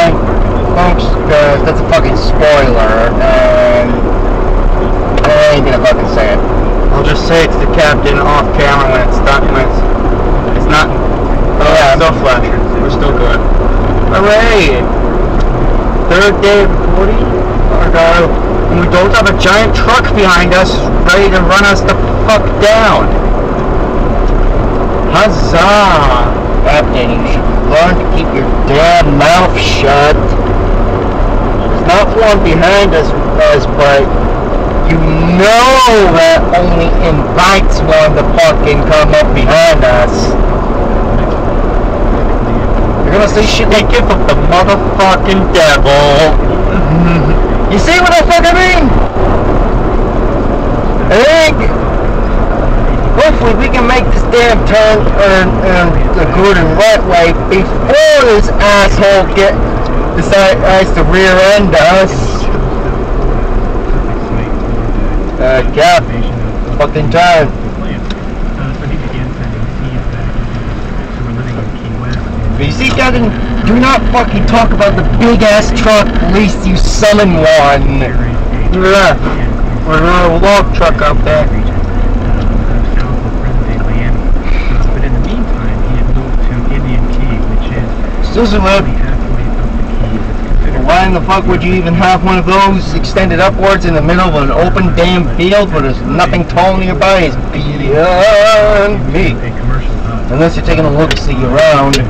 mind, folks, because that's a fucking spoiler, and I ain't gonna fucking say it. I'll just say it's the captain off camera when it's done. It's not. Oh yeah, still flashing. We're still good. Hooray! Third day of recording. And we don't have a giant truck behind us ready to run us the fuck down. Huzzah! Captain, you should learn to keep your damn mouth shut. There's not one behind us, but you know that only invites one to fucking come up behind us. You're gonna say shit like give up the motherfucking devil. You see what I fucking mean? I think hopefully we can make this damn turn the good and right way before this asshole decides to rear end us. Cap, fucking time. But you see, Captain, do not fucking talk about the big ass truck, least you summon one. Yeah, we're not a log truck out there. But in the meantime, he had moved to Indian Key, which is Susan, why in the fuck would you even have one of those extended upwards in the middle of an open damn field where there's nothing tall nearby? Is beyond me. Unless you're taking a look-see around.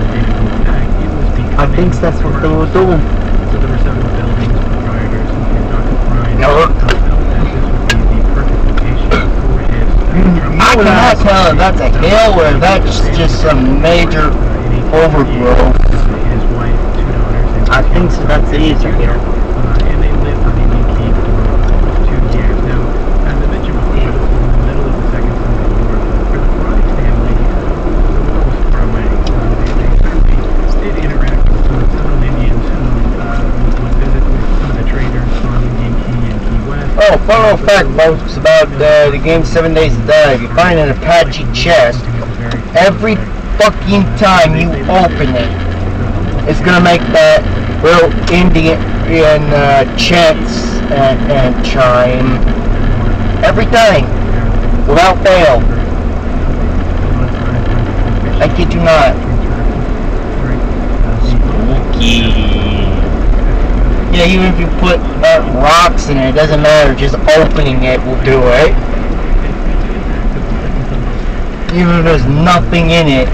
I think that's what they were doing. So there were several buildings, proprietors, and Dr. Prine No. felt that this would be the perfect location for his I cannot tell if that's a hill or if that's just some major overgrowth. His wife, 2 daughters, and I think so, that's the easier here. And they lived on Indian Key for almost 2 years. Now, as I mentioned before, this was in the middle of the Second Civil War. For the Prine family, it was almost far away. They certainly did interact with several Indians who would visit with some of the traders on Indian Key and Key West. Oh, fun little fact, folks, about the game 7 Days to Die. If you find an Apache chest, every fucking time you open it, it's gonna make that little Indian chants and chime. Every time, without fail. I kid you not. Yeah, even if you put rocks in it, it doesn't matter. Just opening it will do it. Even if there's nothing in it.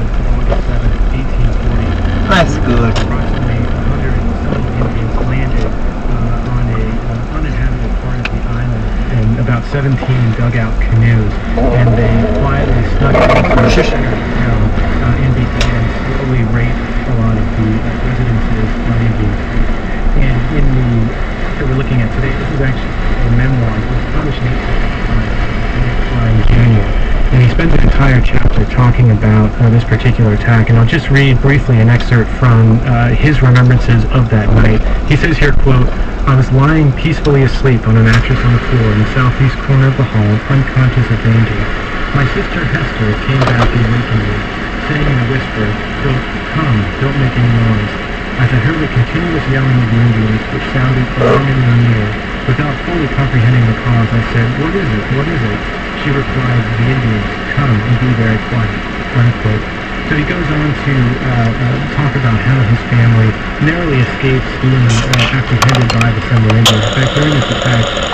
That's good. Approximately 100 Indians landed on an uninhabited part of the island in about 17 dugout canoes, and they quietly snuck into the town and began slowly rape a lot of the residences on Indian Creek. And in the that we're looking at today, this is actually a memoir that was published in 1885 by Jr. And he spends an entire chapter talking about this particular attack, and I'll just read briefly an excerpt from his remembrances of that night. He says here, quote, "I was lying peacefully asleep on a mattress on the floor in the southeast corner of the hall, unconscious of danger. My sister Hester came back and awakened me, saying in a whisper, quote, 'Come, don't make any noise.' As I heard the continuous yelling of the Indians, which sounded long and near, without fully comprehending the cause, I said, 'What is it? What is it?' She replied, 'The Indians, come and be very quiet,' unquote." So he goes on to talk about how his family narrowly escapes being apprehended by the Seminole Indians. In fact, during this attack,